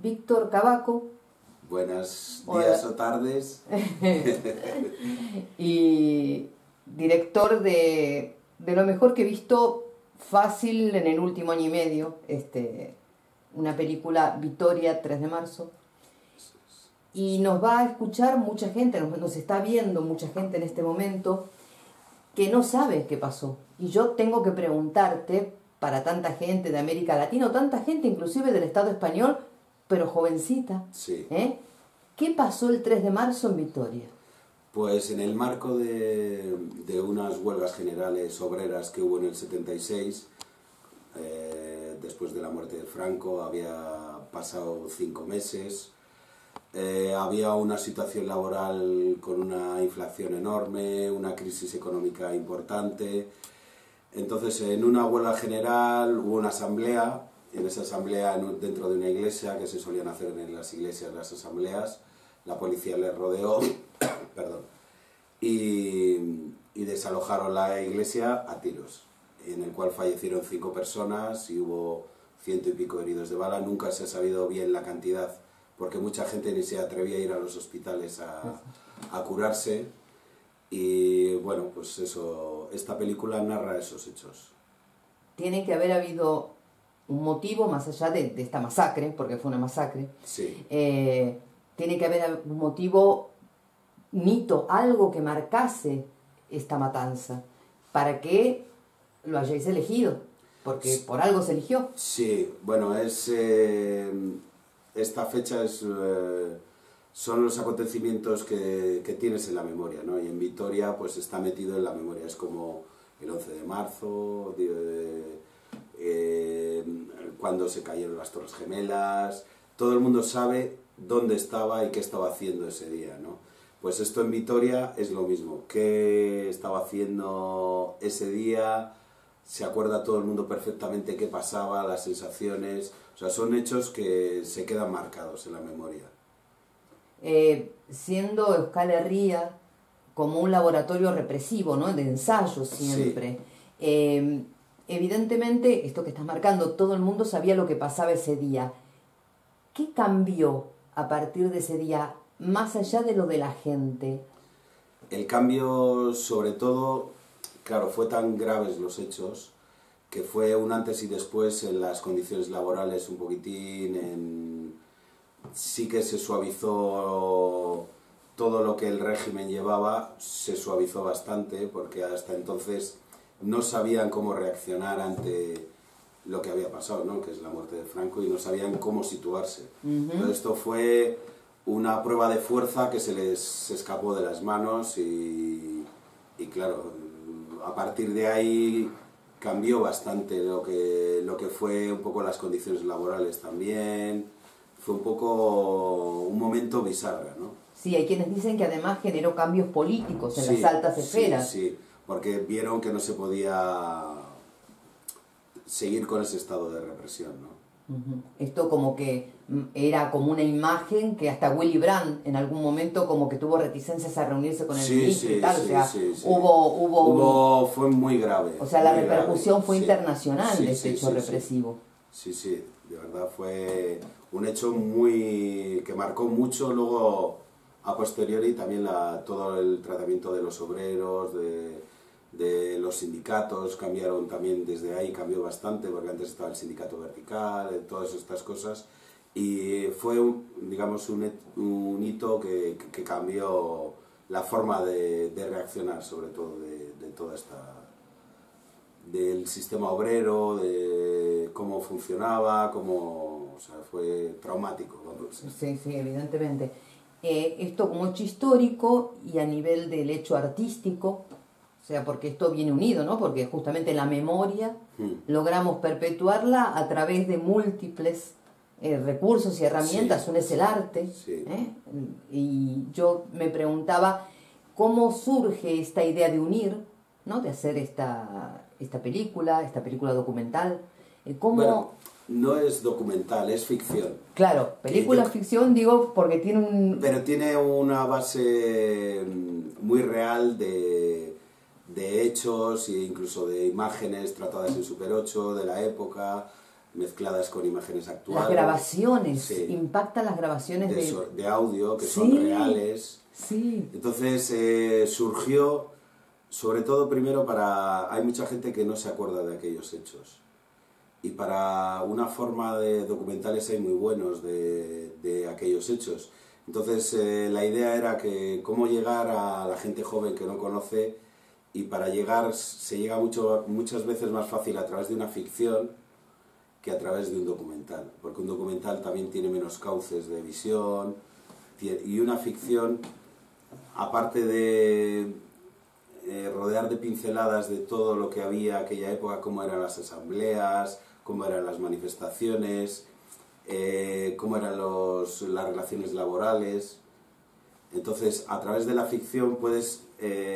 Víctor Cavaco. Buenos Hola. días o tardes. Y director de lo mejor que he visto fácil en el último año y medio, una película Vitoria, 3 de marzo. Y nos va a escuchar mucha gente, nos está viendo mucha gente en este momento que no sabe qué pasó. Y yo tengo que preguntarte, para tanta gente de América Latina, o tanta gente inclusive del Estado español, pero jovencita, Sí. ¿Qué pasó el 3 de marzo en Vitoria? Pues en el marco de unas huelgas generales obreras que hubo en el 76, después de la muerte de Franco, había pasado 5 meses, había una situación laboral con una inflación enorme, una crisis económica importante. Entonces, en una huelga general hubo una asamblea. En esa asamblea, dentro de una iglesia, que se solían hacer en las iglesias las asambleas, la policía les rodeó perdón, y desalojaron la iglesia a tiros, en el cual fallecieron 5 personas y hubo 100 y pico heridos de bala. Nunca se ha sabido bien la cantidad, porque mucha gente ni se atrevía a ir a los hospitales a curarse. Y bueno, pues eso, esta película narra esos hechos. Tiene que haber habido un motivo más allá de esta masacre, porque fue una masacre. Sí. Tiene que haber un motivo, un hito, algo que marcase esta matanza, para que lo hayáis elegido, porque por algo se eligió. Sí, bueno, esta fecha son los acontecimientos que tienes en la memoria, ¿no? Y en Vitoria pues está metido en la memoria, es como el 11 de marzo, cuando se cayeron las Torres Gemelas. Todo el mundo sabe dónde estaba y qué estaba haciendo ese día, ¿no? Pues esto en Vitoria es lo mismo. ¿Qué estaba haciendo ese día? Se acuerda todo el mundo perfectamente qué pasaba, las sensaciones. O sea, son hechos que se quedan marcados en la memoria. Siendo Euskal Herria como un laboratorio represivo, ¿no? De ensayo siempre. Sí. Evidentemente, esto que estás marcando, todo el mundo sabía lo que pasaba ese día. ¿Qué cambió a partir de ese día, más allá de lo de la gente? El cambio, sobre todo, claro, fue tan graves los hechos que fue un antes y después en las condiciones laborales un poquitín. Sí que se suavizó todo lo que el régimen llevaba, se suavizó bastante, porque hasta entonces no sabían cómo reaccionar ante lo que había pasado, ¿no? Que es la muerte de Franco, y no sabían cómo situarse. Pero esto fue una prueba de fuerza que se les escapó de las manos y claro, a partir de ahí cambió bastante lo que fue un poco las condiciones laborales también. Fue un poco un momento bisagra, ¿no? Sí, hay quienes dicen que además generó cambios políticos en las altas esferas. Sí, porque vieron que no se podía seguir con ese estado de represión, ¿no? Esto como que era como una imagen que hasta Willy Brandt en algún momento como que tuvo reticencias a reunirse con el ministro y tal, fue muy grave. O sea, la repercusión fue internacional de este hecho represivo. Sí, de verdad fue un hecho que marcó mucho. Luego, a posteriori, también todo el tratamiento de los obreros, de los sindicatos, cambiaron también desde ahí, cambió bastante, porque antes estaba el sindicato vertical, todas estas cosas, y fue, digamos, un hito que cambió la forma de reaccionar, sobre todo, de toda del sistema obrero, de cómo funcionaba, o sea, fue traumático. Sí, evidentemente. Esto como hecho histórico y a nivel del hecho artístico, o sea, porque esto viene unido, ¿no? Porque justamente la memoria logramos perpetuarla a través de múltiples recursos y herramientas. Uno es el arte. Sí. Y yo me preguntaba cómo surge esta idea de unir, ¿no? De hacer esta película documental. Bueno, no es documental, es ficción. Claro, película ficción, digo, porque tiene Pero tiene una base muy real de hechos e incluso de imágenes tratadas en Super 8 de la época. mezcladas con imágenes actuales. Las grabaciones, sí, impactan las grabaciones de audio, que sí, son reales. Sí. Entonces surgió, sobre todo primero hay mucha gente que no se acuerda de aquellos hechos. Y para una forma de documentales hay muy buenos de aquellos hechos. Entonces la idea era que cómo llegar a la gente joven que no conoce, y para llegar se llega muchas veces más fácil a través de una ficción que a través de un documental, porque un documental también tiene menos cauces de visión, y una ficción, aparte de rodear de pinceladas de todo lo que había aquella época, cómo eran las asambleas, cómo eran las manifestaciones, cómo eran las relaciones laborales. Entonces, a través de la ficción puedes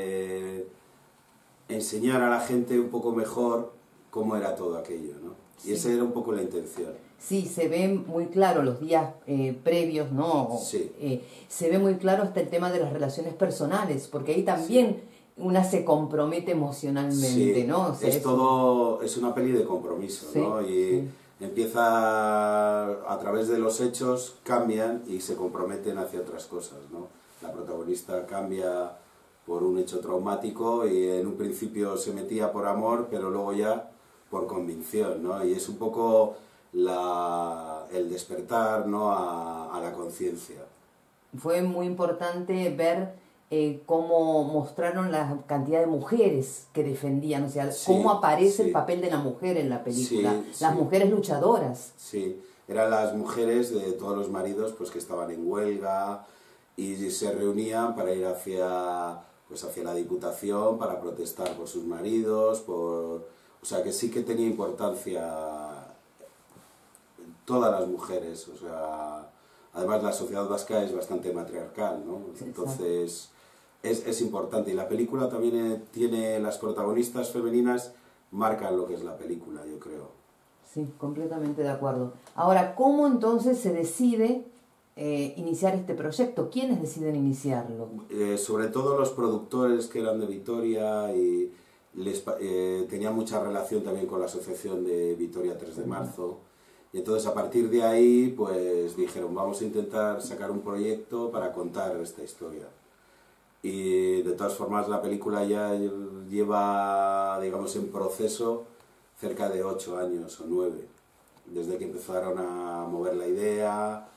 enseñar a la gente un poco mejor cómo era todo aquello, ¿no? Sí. Y esa era un poco la intención. Sí, se ve muy claro los días previos, ¿no? Sí. Se ve muy claro hasta el tema de las relaciones personales, porque ahí también sí, una se compromete emocionalmente, sí, ¿no? O sea, es una peli de compromiso, sí, ¿no? Y sí, empieza a través de los hechos, cambian y se comprometen hacia otras cosas, ¿no? La protagonista cambia por un hecho traumático y en un principio se metía por amor, pero luego ya por convicción, ¿no? Y es un poco el despertar, ¿no?, a la conciencia. Fue muy importante ver cómo mostraron la cantidad de mujeres que defendían, o sea, sí, cómo aparece sí, el papel de la mujer en la película, sí, las sí, mujeres luchadoras. Sí, eran las mujeres de todos los maridos pues que estaban en huelga y se reunían para ir hacia la Diputación para protestar por sus maridos, o sea, que sí que tenía importancia todas las mujeres, o sea, además la sociedad vasca es bastante matriarcal, ¿no? Entonces es importante, y la película también tiene, las protagonistas femeninas marcan lo que es la película, yo creo. Sí, completamente de acuerdo. Ahora, ¿cómo entonces se decide iniciar este proyecto? ¿Quiénes deciden iniciarlo? Sobre todo los productores que eran de Vitoria y tenían mucha relación también con la asociación de Vitoria 3 de marzo. Y entonces a partir de ahí pues dijeron, vamos a intentar sacar un proyecto para contar esta historia. Y de todas formas la película ya lleva, digamos, en proceso cerca de 8 años o 9, desde que empezaron a mover la idea.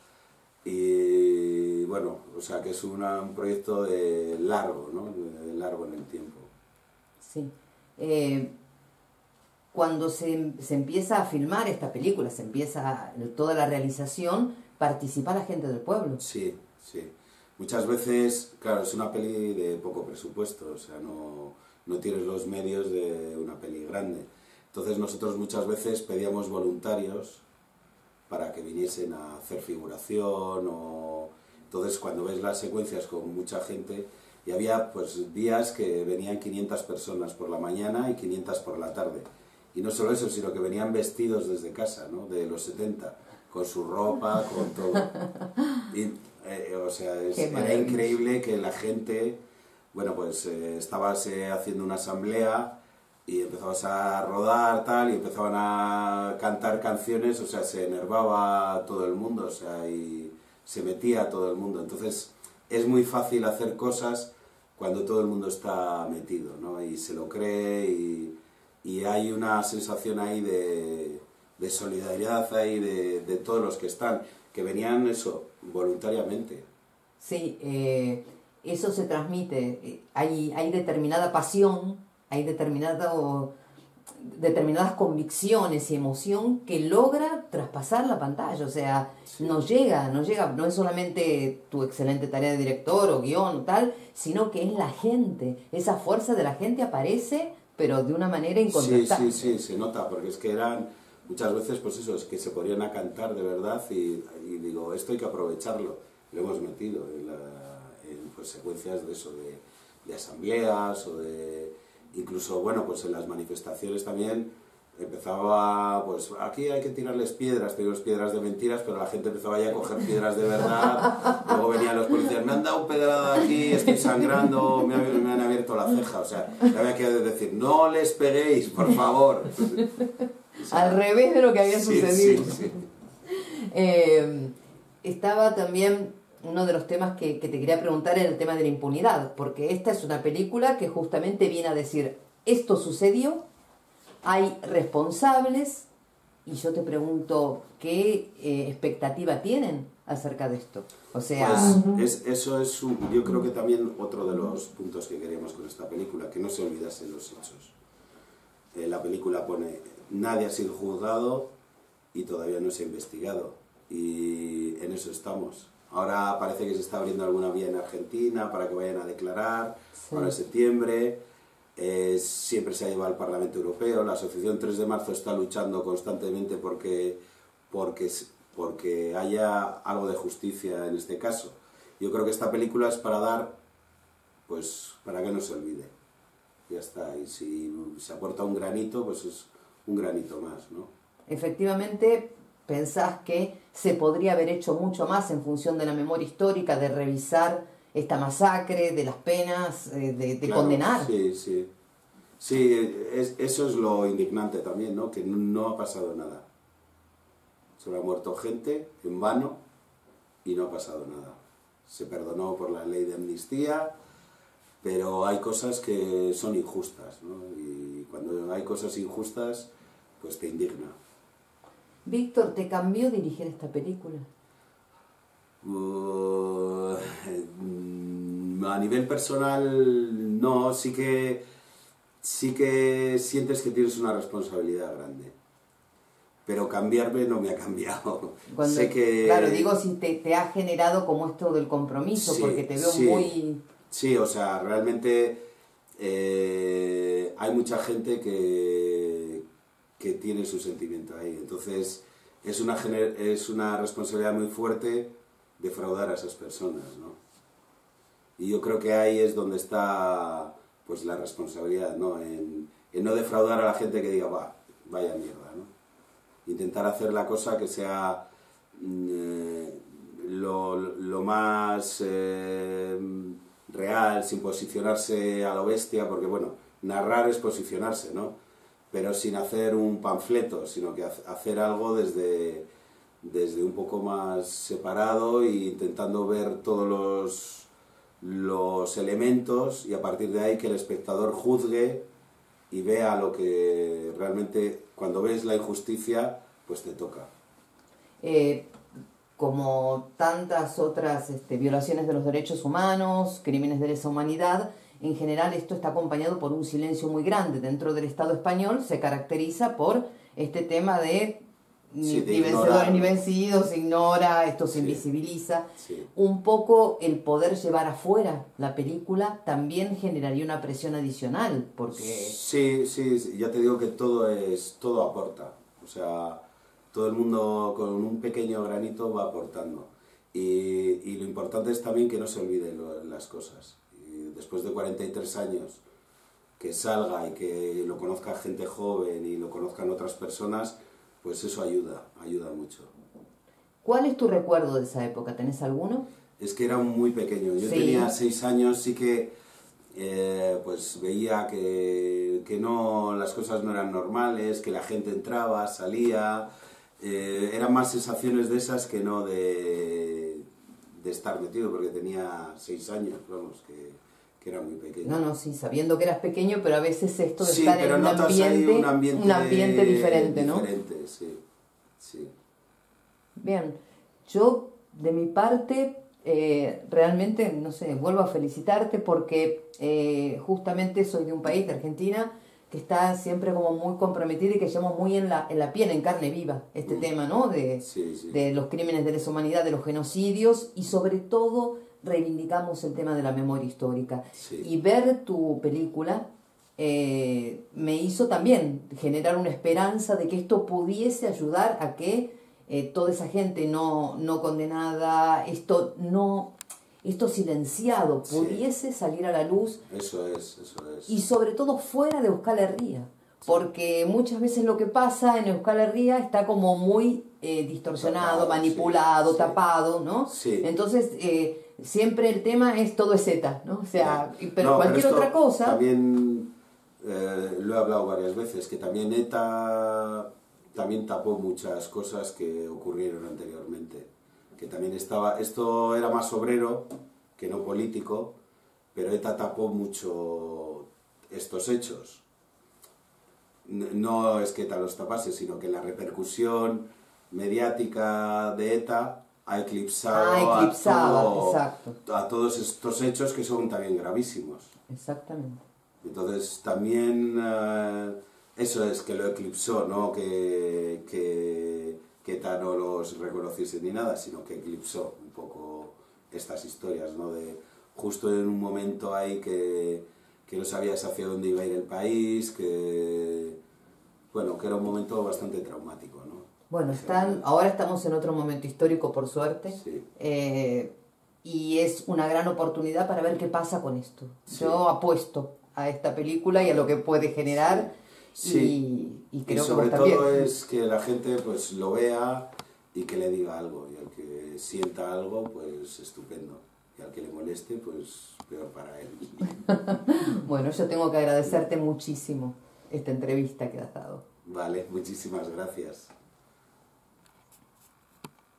Y bueno, o sea que es un proyecto de largo, ¿no? De largo en el tiempo. Sí. Cuando se empieza a filmar esta película, se empieza toda la realización, participa la gente del pueblo. Sí, sí. Muchas veces, claro, es una peli de poco presupuesto, o sea, no tienes los medios de una peli grande. Entonces nosotros muchas veces pedíamos voluntarios para que viniesen a hacer figuración, entonces cuando ves las secuencias con mucha gente, y había pues días que venían 500 personas por la mañana y 500 por la tarde. Y no solo eso, sino que venían vestidos desde casa, ¿no?, de los 70, con su ropa, con todo. Y, o sea, era increíble que la gente, bueno, pues estabas haciendo una asamblea y empezabas a rodar, tal, y empezaban a cantar canciones, o sea, se enervaba todo el mundo, o sea, y se metía todo el mundo. Entonces, es muy fácil hacer cosas cuando todo el mundo está metido, ¿no?, y se lo cree, y hay una sensación ahí de solidaridad ahí de todos los que están, que venían eso, voluntariamente. Sí, eso se transmite, hay determinada pasión, hay determinadas convicciones y emoción que logra traspasar la pantalla, o sea, sí, no es solamente tu excelente tarea de director o guión o tal, sino que es la gente, esa fuerza de la gente aparece, pero de una manera incontestable. Sí, se nota, porque es que eran muchas veces, pues eso, es que se ponían a cantar de verdad y digo, esto hay que aprovecharlo. Lo hemos metido en pues, secuencias de eso, de asambleas o de... Incluso, bueno, pues en las manifestaciones también empezaba, pues aquí hay que tirarles piedras, teníamos piedras de mentiras, pero la gente empezaba ya a coger piedras de verdad, luego venían los policías, me han dado pedrada aquí, estoy sangrando, me han abierto la ceja, o sea, había que decir, no les peguéis, por favor. sea, al revés de lo que había sí, sucedido. sí, sí. Estaba también uno de los temas que te quería preguntar, era el tema de la impunidad, porque esta es una película que justamente viene a decir, esto sucedió, hay responsables, y yo te pregunto, ¿qué expectativa tienen acerca de esto? O sea... Pues eso es yo creo que también otro de los puntos que queríamos con esta película, que no se olvidasen los hechos. La película pone, nadie ha sido juzgado y todavía no se ha investigado, y en eso estamos. Ahora parece que se está abriendo alguna vía en Argentina para que vayan a declarar, ahora en septiembre. Siempre se ha llevado al Parlamento Europeo. La Asociación 3 de Marzo está luchando constantemente porque haya algo de justicia en este caso. Yo creo que esta película es para dar, pues, para que no se olvide. Ya está. Y si se aporta un granito, pues es un granito más, ¿no? Efectivamente, ¿pensás que se podría haber hecho mucho más en función de la memoria histórica, de revisar esta masacre, de las penas, de Claro, condenar? Sí, sí. Sí, eso es lo indignante también, ¿no? Que no ha pasado nada. Solo ha muerto gente en vano y no ha pasado nada. Se perdonó por la ley de amnistía, pero hay cosas que son injustas, ¿no? Y cuando hay cosas injustas, pues te indigna. Víctor, ¿te cambió dirigir esta película? A nivel personal, no, sí que sientes que tienes una responsabilidad grande. Pero cambiarme no me ha cambiado. Sé que... Claro, digo si te ha generado como esto del compromiso, Sí, porque te veo sí. muy... Sí, o sea, realmente hay mucha gente que tiene su sentimiento ahí. Entonces, es una responsabilidad muy fuerte defraudar a esas personas, ¿no? Y yo creo que ahí es donde está, pues, la responsabilidad, ¿no? En no defraudar a la gente que diga, vaya mierda, ¿no? Intentar hacer la cosa que sea lo más real, sin posicionarse a lo bestia, porque bueno, narrar es posicionarse, ¿no? Pero sin hacer un panfleto, sino que hacer algo desde un poco más separado e intentando ver todos los elementos, y a partir de ahí que el espectador juzgue y vea lo que realmente, cuando ves la injusticia, pues te toca. Como tantas otras violaciones de los derechos humanos, crímenes de lesa humanidad, en general esto está acompañado por un silencio muy grande. Dentro del Estado español se caracteriza por este tema de ni vencedores ni vencidos, se ignora, esto se invisibiliza. Sí. Un poco el poder llevar afuera la película también generaría una presión adicional, porque... Sí, ya te digo que todo aporta. O sea, todo el mundo con un pequeño granito va aportando. Y lo importante es también que no se olviden las cosas. Y después de 43 años, que salga y que lo conozca gente joven y lo conozcan otras personas, pues eso ayuda mucho. ¿Cuál es tu recuerdo de esa época? ¿Tenés alguno? Es que era muy pequeño. Yo tenía 6 años, sí que pues veía que no, las cosas no eran normales, que la gente entraba, salía. Eran más sensaciones de esas que no de estar metido, porque tenía 6 años, vamos, que era muy pequeño. No, sí, sabiendo que eras pequeño, pero a veces esto de Sí, estar pero en un ambiente diferente, ¿no? Diferente, sí. Bien, yo de mi parte realmente, no sé, vuelvo a felicitarte porque justamente soy de un país, de Argentina, que está siempre como muy comprometido y que llevamos muy en la piel, en carne viva, este tema, ¿no? De los crímenes de lesa humanidad, de los genocidios, y sobre todo reivindicamos el tema de la memoria histórica. Sí. Y ver tu película me hizo también generar una esperanza de que esto pudiese ayudar a que toda esa gente no condenada, esto silenciado, pudiese salir a la luz. Eso es. Y sobre todo fuera de Euskal Herria, porque muchas veces lo que pasa en Euskal Herria está como muy distorsionado, manipulado, tapado, ¿no? Sí. Entonces, siempre el tema es todo es ETA, ¿no? O sea, pero cualquier otra cosa... También lo he hablado varias veces, que también ETA también tapó muchas cosas que ocurrieron anteriormente. Que también esto era más obrero que no político, pero ETA tapó mucho estos hechos. No es que ETA los tapase, sino que la repercusión mediática de ETA ha eclipsado, exacto. a todos estos hechos que son también gravísimos. Exactamente. Entonces también eso es que lo eclipsó, no que ETA no los reconociese ni nada, sino que eclipsó un poco estas historias, ¿no? De justo en un momento ahí que no sabías hacia dónde iba a ir el país, que era un momento bastante traumático, ¿no? Bueno, ahora estamos en otro momento histórico, por suerte, sí. Y es una gran oportunidad para ver qué pasa con esto. Sí. Yo apuesto a esta película y a lo que puede generar, sí. Y creo y sobre que todo es que la gente pues lo vea y que le diga algo, y al que sienta algo, pues estupendo, y al que le moleste, pues peor para él. Bueno, yo tengo que agradecerte muchísimo esta entrevista que has dado. Vale, muchísimas gracias.